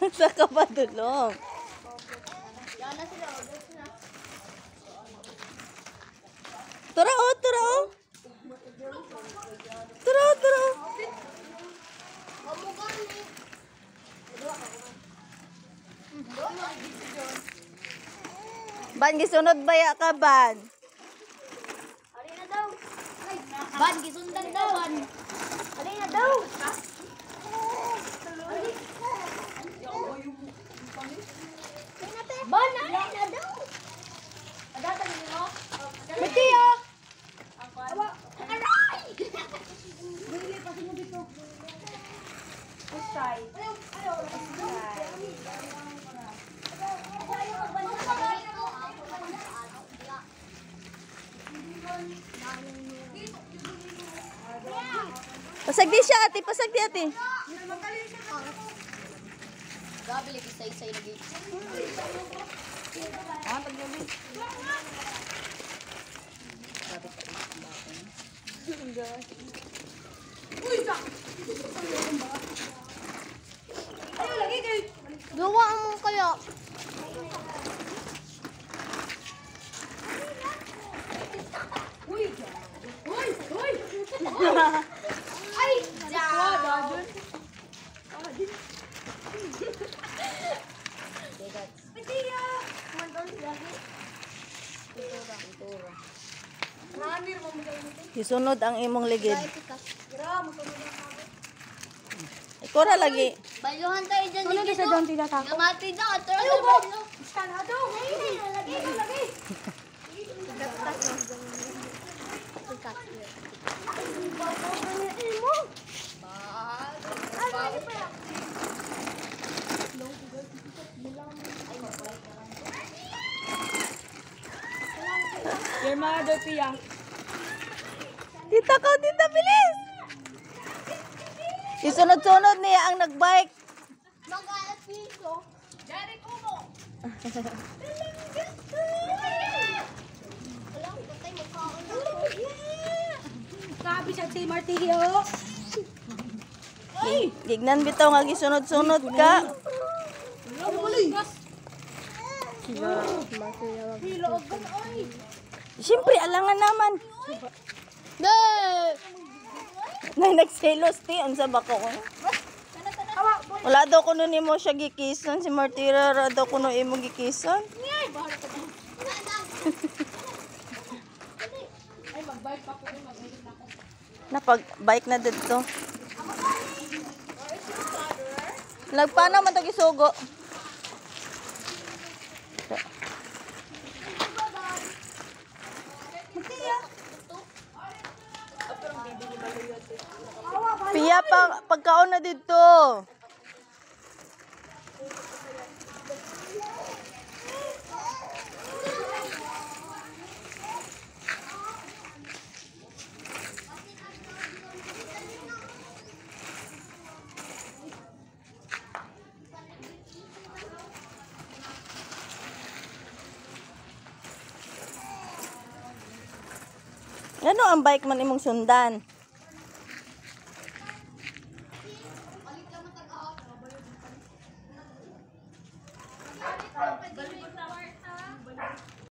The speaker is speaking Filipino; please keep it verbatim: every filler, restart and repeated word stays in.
Sa kapadulong. Yan na sila. Tura o, tura o. Tura o, tura o. Ban, gisunod baya ka, Ban? Alin na daw. Ban, gisundan daw. Ban. Alin na daw. Ban, alin na daw. Adatan mo? Mateo! Awa! Aray! Bili pa sino dito. Usay. Ayaw, Pasag di siya, ate. Pasag di, ate. Gabi lagi say-say lagi. Ah, pagyabi. Uy, sa! Ayaw lagi kay. Gawa mo kaya. Uy! Uy! Uy! Ay! Jaw! Mateo! Manton si Gabi. Pintura. Pintura. Nanir mo mo Isunod ang imong ligid. Gra, mo sunod ang Ikura lagi. Bayuhan tayo dyan dito. Ano sa dyan tila tako? Gamati dyan. Atro sa baylo. Iskanado. Lagi, lagi, lagi. Your mother, Pia. Tita ko, tita, bilis! Isunod-sunod niya ang nagbike. Mag-alat piso. Jari kumo. Walang patay magkaon na. Sabi siya si Marthea. Ay! Gignan bitaw nga gisunod-sunod ka. Siyempre, alangan naman. Na nagselos ti, unsa ba ko? Wala daw kuno nimo siya gikison si Marthea, ra daw kuno imo gikison. Ay, mag-bike pa po. Mag-bike na ako. Napag-bike na dito. Lagpana man tag isugo. Piya pa pagkaon na dito. Ano ang bike man imong sundan?